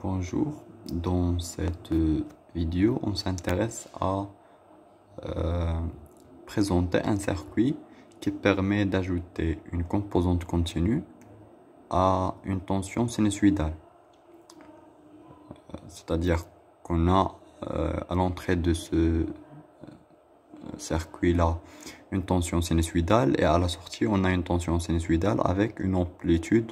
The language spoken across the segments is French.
Bonjour, dans cette vidéo, on s'intéresse à présenter un circuit qui permet d'ajouter une composante continue à une tension sinusoïdale. C'est-à-dire qu'on a à l'entrée de ce circuit-là une tension sinusoïdale et à la sortie on a une tension sinusoïdale avec une amplitude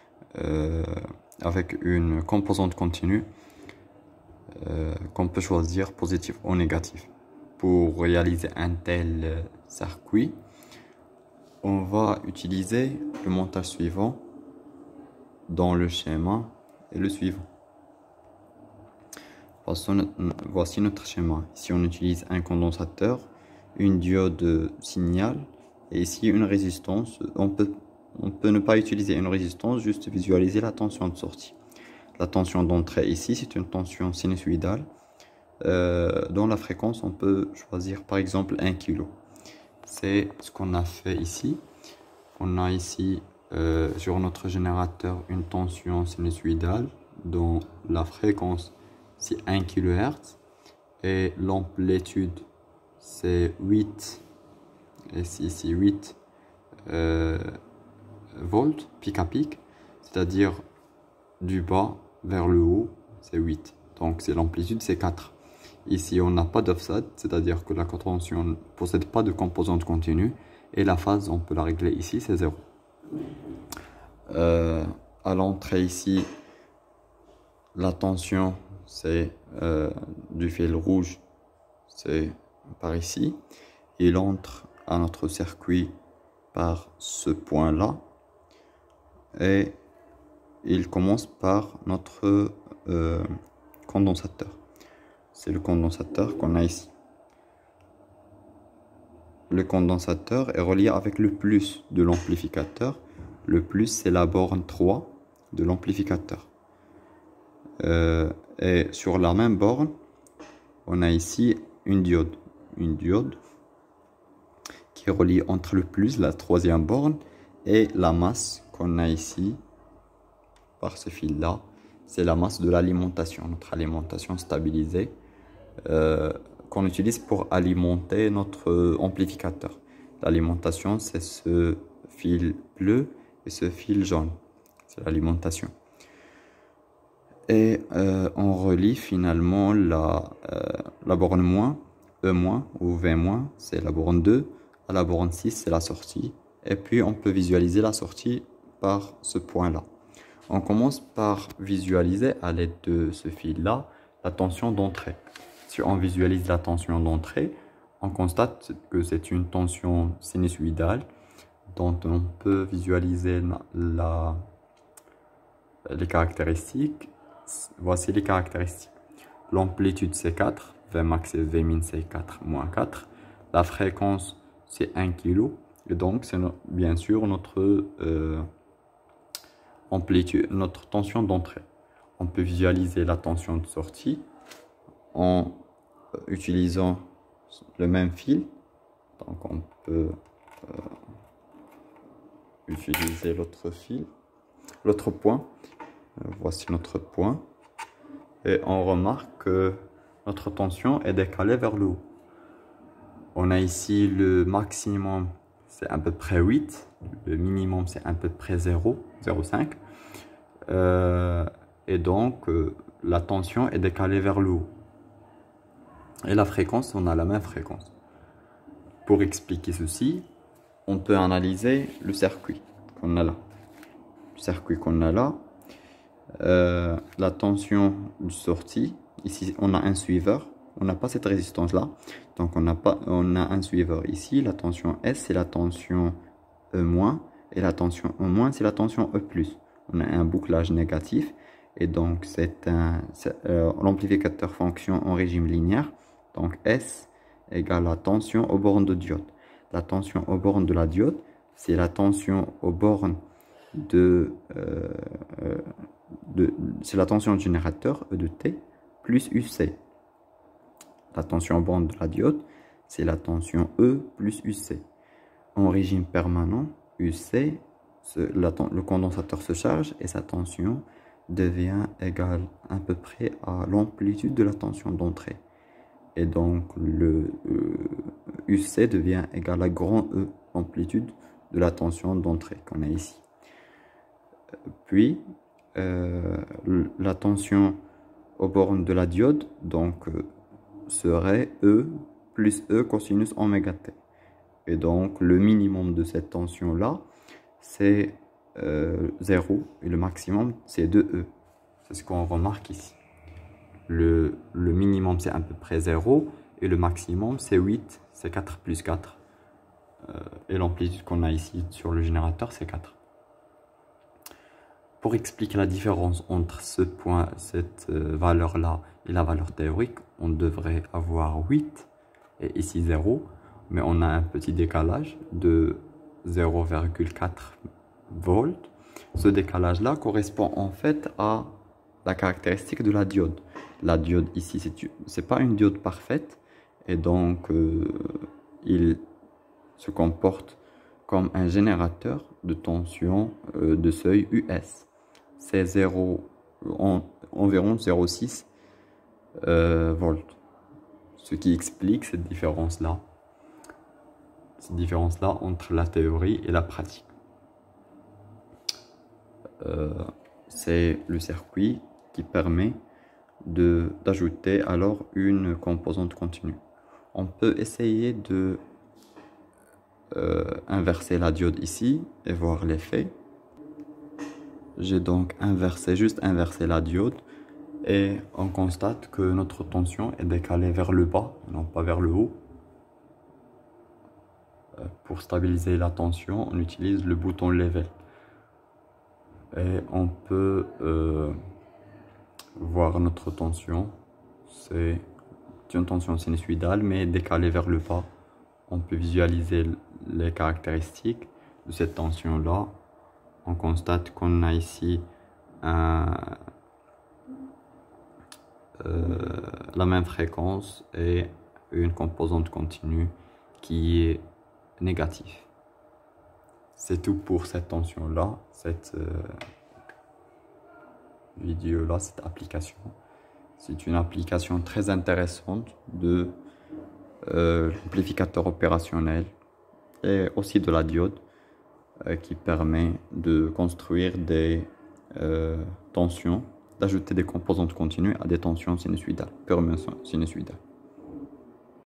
avec une composante continue qu'on peut choisir positif ou négatif. Pour réaliser un tel circuit, on va utiliser le montage suivant dans le schéma et le suivant. Voici notre schéma. Ici on utilise un condensateur, une diode signal et ici une résistance. On peut ne pas utiliser une résistance, juste visualiser la tension de sortie. La tension d'entrée ici, c'est une tension sinusoïdale. Dans la fréquence, on peut choisir par exemple 1 kg. C'est ce qu'on a fait ici. On a ici sur notre générateur une tension sinusoïdale dont la fréquence c'est 1 kHz et l'amplitude c'est 8 et ici 8 volts pic à pic, c'est-à-dire du bas vers le haut c'est 8, donc c'est l'amplitude c'est 4. Ici on n'a pas d'offset, c'est-à-dire que la tension ne possède pas de composante continue et la phase on peut la régler ici c'est 0. À l'entrée ici la tension c'est du fil rouge, c'est par ici. Il entre à notre circuit par ce point là et il commence par notre condensateur. C'est le condensateur qu'on a ici. Le condensateur est relié avec le plus de l'amplificateur. Le plus c'est la borne 3 de l'amplificateur. Et sur la même borne, on a ici une diode. Une diode qui est reliée entre le plus, la troisième borne, et la masse qu'on a ici par ce fil-là. C'est la masse de l'alimentation, notre alimentation stabilisée qu'on utilise pour alimenter notre amplificateur. L'alimentation, c'est ce fil bleu et ce fil jaune. C'est l'alimentation. Et on relie finalement la borne moins, E- ou V-, c'est la borne 2, à la borne 6, c'est la sortie. Et puis on peut visualiser la sortie par ce point-là. On commence par visualiser à l'aide de ce fil-là la tension d'entrée. Si on visualise la tension d'entrée, on constate que c'est une tension sinusoïdale dont on peut visualiser les caractéristiques. Voici les caractéristiques. L'amplitude c'est 4, Vmax et Vmin c'est 4 moins 4. La fréquence c'est 1 kg. Et donc c'est bien sûr notre amplitude, notre tension d'entrée. On peut visualiser la tension de sortie en utilisant le même fil. Donc on peut utiliser l'autre fil, l'autre point. Voici notre point et on remarque que notre tension est décalée vers le haut. On a ici le maximum, c'est à peu près 8, le minimum c'est à peu près 0,5 et donc la tension est décalée vers le haut. Et la fréquence, on a la même fréquence. Pour expliquer ceci, on peut analyser le circuit qu'on a là. Le circuit qu'on a là. La tension de sortie, ici on a un suiveur, on n'a pas cette résistance là, donc on a un suiveur ici. La tension S c'est la tension E- et la tension E- c'est la tension E+. On a un bouclage négatif et donc l'amplificateur fonctionne en régime linéaire, donc S égale la tension aux bornes de diode. La tension aux bornes de la diode c'est la tension aux bornes c'est la tension du générateur E de T plus UC. La tension en borne de la diode, c'est la tension E plus UC. En régime permanent, UC, le condensateur se charge et sa tension devient égal à peu près à l'amplitude de la tension d'entrée. Et donc le UC devient égal à grand E, l'amplitude de la tension d'entrée qu'on a ici. Puis la tension aux bornes de la diode donc serait E plus E cosinus oméga t. Et donc le minimum de cette tension là c'est 0 et le maximum c'est 2E. C'est ce qu'on remarque ici. Le minimum c'est à peu près 0 et le maximum c'est 8, c'est 4 plus 4. Et l'amplitude qu'on a ici sur le générateur c'est 4. Pour expliquer la différence entre ce point, cette valeur-là et la valeur théorique, on devrait avoir 8 et ici 0, mais on a un petit décalage de 0,4 volts. Ce décalage-là correspond en fait à la caractéristique de la diode. La diode ici, c'est pas une diode parfaite et donc il se comporte comme un générateur de tension de seuil US. C'est environ 0,6 volts. Ce qui explique cette différence-là. Cette différence-là entre la théorie et la pratique. C'est le circuit qui permet d'ajouter alors une composante continue. On peut essayer de inverser la diode ici et voir l'effet. J'ai donc juste inversé la diode et on constate que notre tension est décalée vers le bas, non pas vers le haut. Pour stabiliser la tension, on utilise le bouton level. Et on peut voir notre tension, c'est une tension sinusoïdale mais décalée vers le bas. On peut visualiser les caractéristiques de cette tension-là. On constate qu'on a ici la même fréquence et une composante continue qui est négative. C'est tout pour cette tension-là, cette vidéo-là, cette application. C'est une application très intéressante de l'amplificateur opérationnel et aussi de la diode qui permet de construire des tensions, d'ajouter des composantes continues à des tensions sinusoïdales, purement sinusoïdales.